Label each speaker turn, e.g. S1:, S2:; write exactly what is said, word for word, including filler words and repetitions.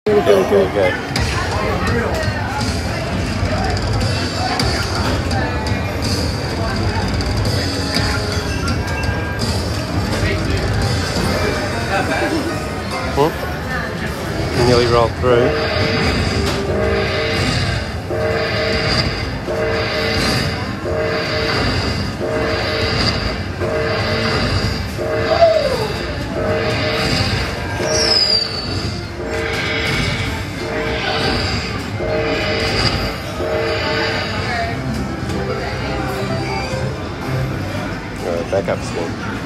S1: Really
S2: Go,
S1: good.
S2: go, go. Hmm? You nearly rolled through. Alright, back up, Slim.